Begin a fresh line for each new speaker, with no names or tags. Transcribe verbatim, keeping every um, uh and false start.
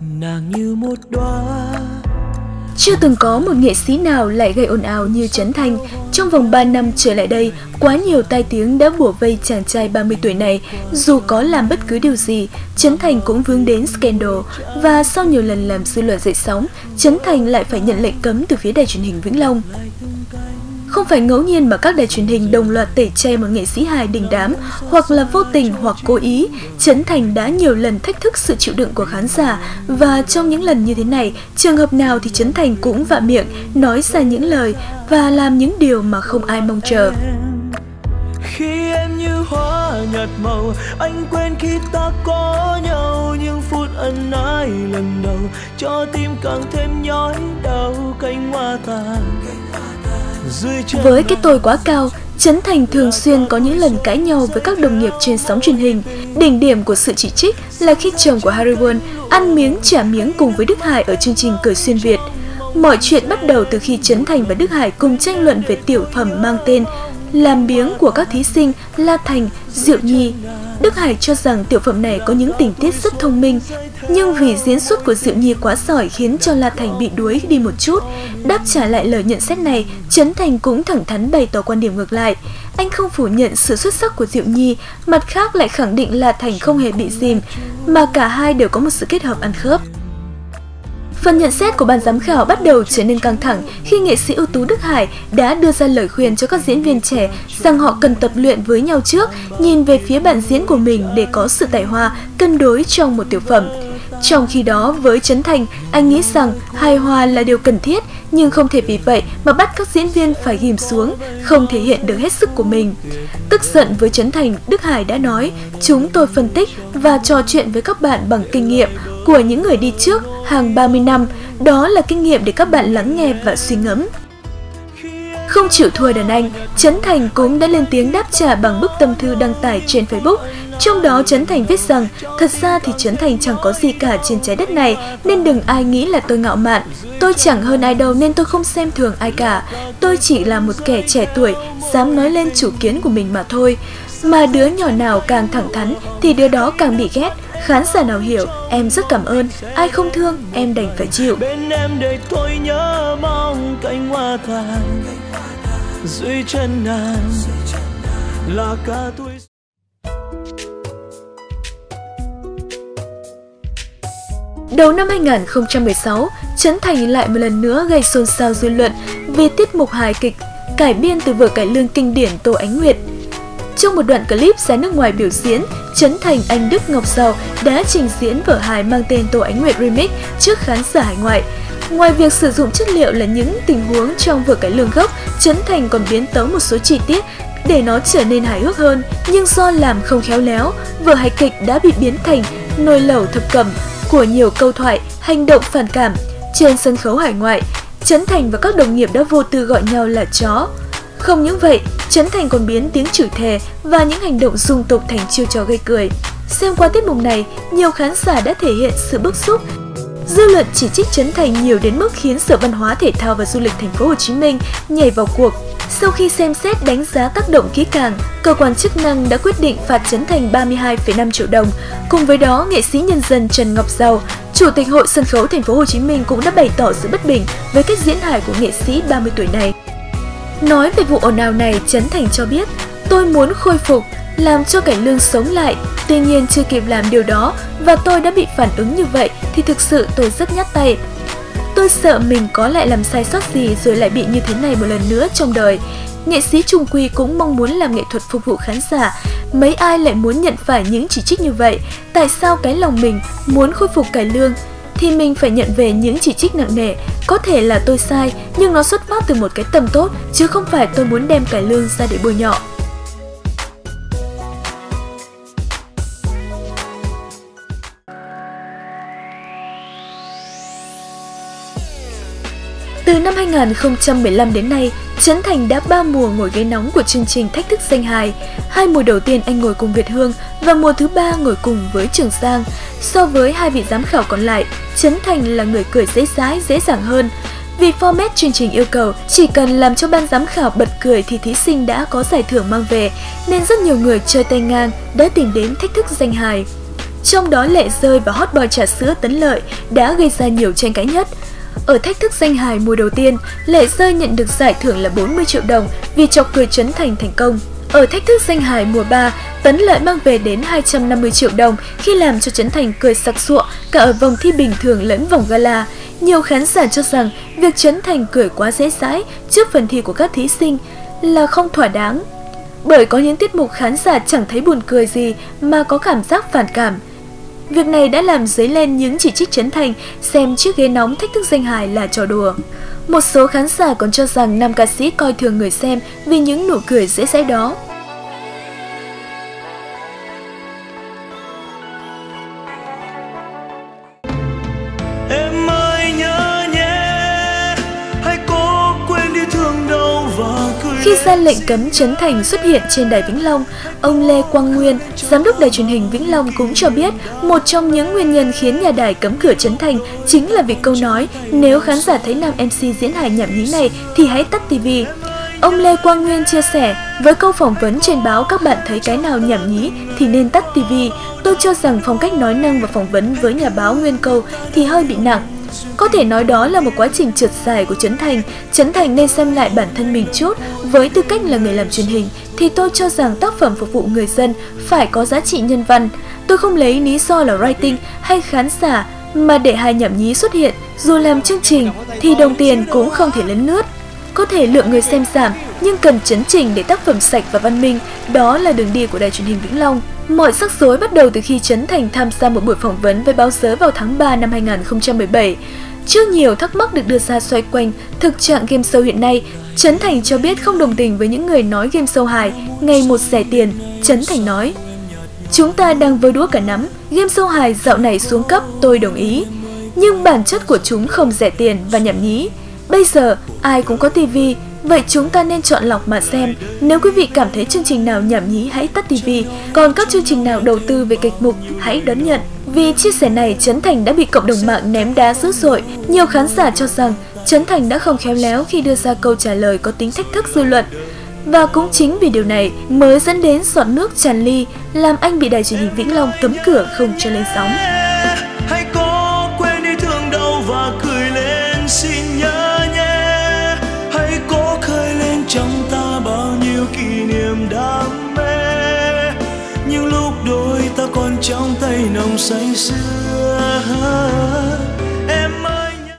Nàng như một đóa.
Chưa từng có một nghệ sĩ nào lại gây ồn ào như Trấn Thành. Trong vòng ba năm trở lại đây, quá nhiều tai tiếng đã bủa vây chàng trai ba mươi tuổi này. Dù có làm bất cứ điều gì, Trấn Thành cũng vướng đến scandal. Và sau nhiều lần làm dư luận dậy sóng, Trấn Thành lại phải nhận lệnh cấm từ phía đài truyền hình Vĩnh Long. Không phải ngẫu nhiên mà các đài truyền hình đồng loạt tẩy chay một nghệ sĩ hài đình đám, hoặc là vô tình hoặc cố ý. Trấn Thành đã nhiều lần thách thức sự chịu đựng của khán giả, và trong những lần như thế này, trường hợp nào thì Trấn Thành cũng vạ miệng, nói ra những lời và làm những điều mà không ai mong chờ.
Khi em như hoa nhạt màu, anh quên khi ta có nhau, những phút ân ái lần đầu cho tim càng thêm nhói đau. Cánh hoa tàn
với cái tôi quá cao, Trấn Thành thường xuyên có những lần cãi nhau với các đồng nghiệp trên sóng truyền hình. Đỉnh điểm của sự chỉ trích là khi chồng của Harry Won ăn miếng trả miếng cùng với Đức Hải ở chương trình Cười Xuyên Việt. Mọi chuyện bắt đầu từ khi Trấn Thành và Đức Hải cùng tranh luận về tiểu phẩm mang tên Làm biếng của các thí sinh La Thành, Diệu Nhi. Đức Hải cho rằng tiểu phẩm này có những tình tiết rất thông minh, nhưng vì diễn xuất của Diệu Nhi quá giỏi khiến cho La Thành bị đuối đi một chút. Đáp trả lại lời nhận xét này, Trấn Thành cũng thẳng thắn bày tỏ quan điểm ngược lại. Anh không phủ nhận sự xuất sắc của Diệu Nhi, mặt khác lại khẳng định La Thành không hề bị dìm, mà cả hai đều có một sự kết hợp ăn khớp. Phần nhận xét của ban giám khảo bắt đầu trở nên căng thẳng khi nghệ sĩ ưu tú Đức Hải đã đưa ra lời khuyên cho các diễn viên trẻ rằng họ cần tập luyện với nhau trước, nhìn về phía bạn diễn của mình để có sự tài hoa, cân đối trong một tiểu phẩm. Trong khi đó, với Trấn Thành, anh nghĩ rằng hài hòa là điều cần thiết, nhưng không thể vì vậy mà bắt các diễn viên phải ghim xuống, không thể hiện được hết sức của mình. Tức giận với Trấn Thành, Đức Hải đã nói, chúng tôi phân tích và trò chuyện với các bạn bằng kinh nghiệm của những người đi trước hàng ba mươi năm, đó là kinh nghiệm để các bạn lắng nghe và suy ngẫm. Không chịu thua đàn anh, Trấn Thành cũng đã lên tiếng đáp trả bằng bức tâm thư đăng tải trên Facebook. Trong đó Trấn Thành viết rằng, thật ra thì Trấn Thành chẳng có gì cả trên trái đất này, nên đừng ai nghĩ là tôi ngạo mạn. Tôi chẳng hơn ai đâu nên tôi không xem thường ai cả. Tôi chỉ là một kẻ trẻ tuổi, dám nói lên chủ kiến của mình mà thôi. Mà đứa nhỏ nào càng thẳng thắn thì đứa đó càng bị ghét. Khán giả nào hiểu, em rất cảm ơn. Ai không thương, em đành phải chịu.
Bên em để tôi nhớ mong cánh hoa tàn dưới chân nàng là cả tuổi.
Đầu năm hai nghìn không trăm mười sáu, Trấn Thành lại một lần nữa gây xôn xao dư luận vì tiết mục hài kịch cải biên từ vở cải lương kinh điển Tô Ánh Nguyệt. Trong một đoạn clip ra nước ngoài biểu diễn, Trấn Thành, Anh Đức, Ngọc Giàu đã trình diễn vở hài mang tên Tô Ánh Nguyệt Remix trước khán giả hải ngoại. Ngoài việc sử dụng chất liệu là những tình huống trong vở cải lương gốc, Trấn Thành còn biến tấu một số chi tiết để nó trở nên hài hước hơn. Nhưng do làm không khéo léo, vở hài kịch đã bị biến thành nồi lẩu thập cẩm của nhiều câu thoại, hành động phản cảm. Trên sân khấu hải ngoại, Trấn Thành và các đồng nghiệp đã vô tư gọi nhau là chó. Không những vậy, Trấn Thành còn biến tiếng chửi thề và những hành động dung tục thành chiêu trò gây cười. Xem qua tiết mục này, nhiều khán giả đã thể hiện sự bức xúc. Dư luận chỉ trích Trấn Thành nhiều đến mức khiến Sở Văn hóa Thể thao và Du lịch Thành phố Hồ Chí Minh nhảy vào cuộc. Sau khi xem xét đánh giá tác động kỹ càng, cơ quan chức năng đã quyết định phạt Trấn Thành ba mươi hai phẩy năm triệu đồng. Cùng với đó, nghệ sĩ nhân dân Trần Ngọc Giàu, Chủ tịch Hội Sân khấu Thành phố Hồ Chí Minh cũng đã bày tỏ sự bất bình với cách diễn hài của nghệ sĩ ba mươi tuổi này. Nói về vụ ồn ào này, Trấn Thành cho biết, tôi muốn khôi phục, làm cho cải lương sống lại. Tuy nhiên chưa kịp làm điều đó và tôi đã bị phản ứng như vậy thì thực sự tôi rất nhát tay. Tôi sợ mình có lại làm sai sót gì rồi lại bị như thế này một lần nữa trong đời. Nghệ sĩ Trung Quy cũng mong muốn làm nghệ thuật phục vụ khán giả. Mấy ai lại muốn nhận phải những chỉ trích như vậy? Tại sao cái lòng mình muốn khôi phục cải lương thì mình phải nhận về những chỉ trích nặng nề? Có thể là tôi sai, nhưng nó xuất phát từ một cái tâm tốt, chứ không phải tôi muốn đem cải lương ra để bôi nhọ. Từ năm hai nghìn không trăm mười lăm đến nay, Trấn Thành đã ba mùa ngồi ghế nóng của chương trình Thách thức danh hài. Hai mùa đầu tiên anh ngồi cùng Việt Hương và mùa thứ ba ngồi cùng với Trường Giang. So với hai vị giám khảo còn lại, Trấn Thành là người cười dễ dãi, dễ dàng hơn. Vì format chương trình yêu cầu chỉ cần làm cho ban giám khảo bật cười thì thí sinh đã có giải thưởng mang về, nên rất nhiều người chơi tay ngang đã tìm đến Thách thức danh hài. Trong đó Lệ Rơi và hot boy trà sữa Tấn Lợi đã gây ra nhiều tranh cãi nhất. Ở thách thức danh hài mùa đầu tiên, Lệ Rơi nhận được giải thưởng là bốn mươi triệu đồng vì chọc cười Trấn Thành thành công. Ở thách thức danh hài mùa ba, Tấn Lợi mang về đến hai trăm năm mươi triệu đồng khi làm cho Trấn Thành cười sặc sụa cả ở vòng thi bình thường lẫn vòng gala. Nhiều khán giả cho rằng việc Trấn Thành cười quá dễ dãi trước phần thi của các thí sinh là không thỏa đáng. Bởi có những tiết mục khán giả chẳng thấy buồn cười gì mà có cảm giác phản cảm. Việc này đã làm dấy lên những chỉ trích Trấn Thành xem chiếc ghế nóng thách thức danh hài là trò đùa. Một số khán giả còn cho rằng nam ca sĩ coi thường người xem vì những nụ cười dễ dãi đó.
Em ơi nhớ nhé, hãy cố quên đi thương đau và cười.
Khi ra lệnh cấm Trấn Thành xuất hiện trên đài Vĩnh Long, ông Lê Quang Nguyên, giám đốc đài truyền hình Vĩnh Long cũng cho biết một trong những nguyên nhân khiến nhà đài cấm cửa Trấn Thành chính là vì câu nói nếu khán giả thấy nam em xê diễn hài nhảm nhí này thì hãy tắt tivi. Ông Lê Quang Nguyên chia sẻ, với câu phỏng vấn trên báo các bạn thấy cái nào nhảm nhí thì nên tắt tivi. Tôi cho rằng phong cách nói năng và phỏng vấn với nhà báo nguyên câu thì hơi bị nặng. Có thể nói đó là một quá trình trượt dài của Trấn Thành. Trấn Thành nên xem lại bản thân mình chút. Với tư cách là người làm truyền hình thì tôi cho rằng tác phẩm phục vụ người dân phải có giá trị nhân văn. Tôi không lấy lý do là rating hay khán giả mà để hài nhảm nhí xuất hiện. Dù làm chương trình thì đồng tiền cũng không thể lấn lướt. Có thể lượng người xem giảm nhưng cần chấn chỉnh để tác phẩm sạch và văn minh. Đó là đường đi của đài truyền hình Vĩnh Long. Mọi rắc rối bắt đầu từ khi Trấn Thành tham gia một buổi phỏng vấn với báo giới vào tháng ba năm hai nghìn không trăm mười bảy. Trước nhiều thắc mắc được đưa ra xoay quanh thực trạng game show hiện nay, Trấn Thành cho biết không đồng tình với những người nói game show hài ngày một rẻ tiền. Trấn Thành nói, chúng ta đang vơ đũa cả nắm, game show hài dạo này xuống cấp tôi đồng ý. Nhưng bản chất của chúng không rẻ tiền và nhảm nhí. Bây giờ ai cũng có tivi, vậy chúng ta nên chọn lọc mà xem. Nếu quý vị cảm thấy chương trình nào nhảm nhí hãy tắt tivi, còn các chương trình nào đầu tư về kịch mục hãy đón nhận. Vì chia sẻ này, Trấn Thành đã bị cộng đồng mạng ném đá dữ dội. Nhiều khán giả cho rằng Trấn Thành đã không khéo léo khi đưa ra câu trả lời có tính thách thức dư luận. Và cũng chính vì điều này mới dẫn đến giọt nước tràn ly, làm anh bị đài truyền hình Vĩnh Long cấm cửa không cho lên sóng.
Hãy cố quên đi thương đau và cười lên, xin nhớ nhé. Hãy cố khơi lên trong ta bao nhiêu kỷ niệm đam mê. Những lúc đôi ta còn trong tay nồng say sưa.